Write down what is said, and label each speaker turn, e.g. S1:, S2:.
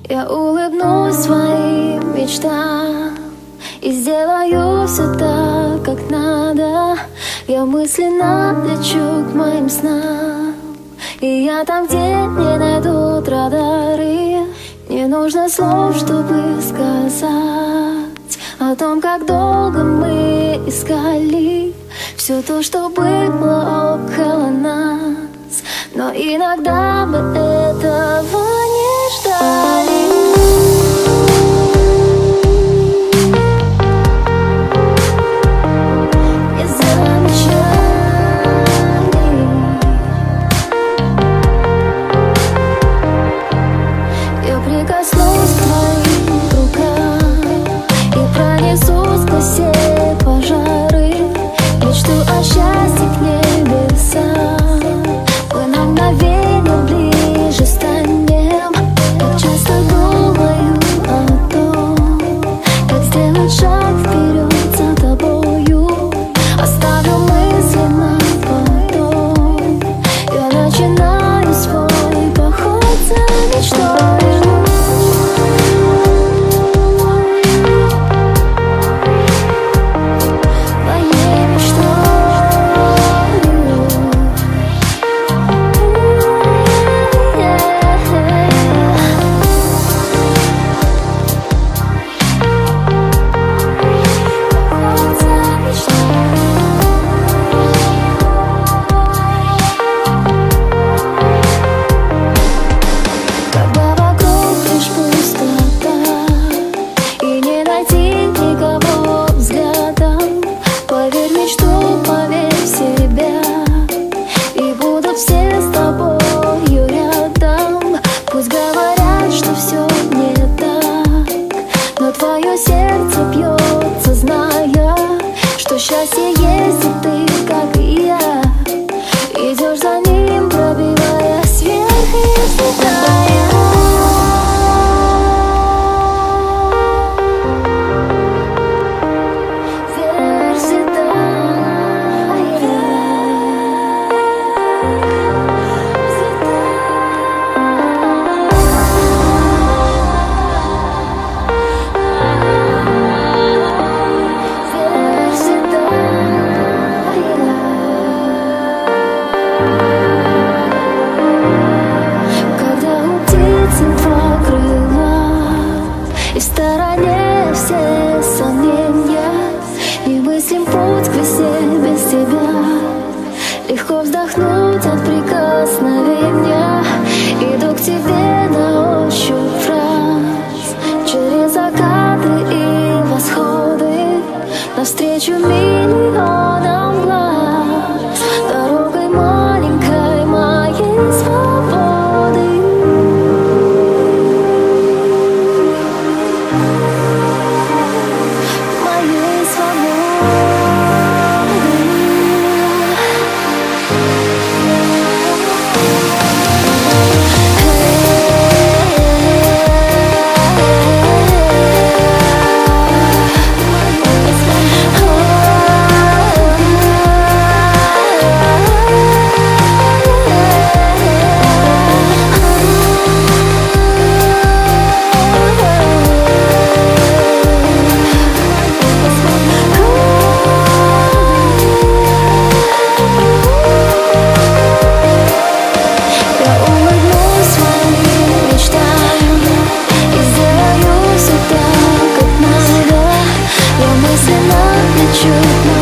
S1: Я улыбнусь своим мечтам и сделаю все так, как надо. Я мысленно лечу к моим снам, и я там, где не найдут радары. Не нужно слов, чтобы сказать о том, как долго мы искали все то, что было около нас. Но иногда мы этого не ждали. Прикоснусь к твоим рукам и пронесусь сквозь все пожары. Мечту о счастье к небесам. Мы на мгновение ближе станем. Как часто думаю о том, как сделать шаг вперед за тобою. Оставлю мысли на потом. Я начинаю свой поход за мечтой. Твое сердце бьется, зная, что счастье есть и ты, как и я. Идешь за ним, пробивая сверх и взлетая. Вверх взлетая. И в стороне все сомнения, не мыслим путь к весне без тебя. Легко вздохнуть от прикосновения. Иду к тебе на ощупь фраз, через закаты и восходы, навстречу миллионам глаз, дорогой маленькой моей свободы. Мысленно лечу.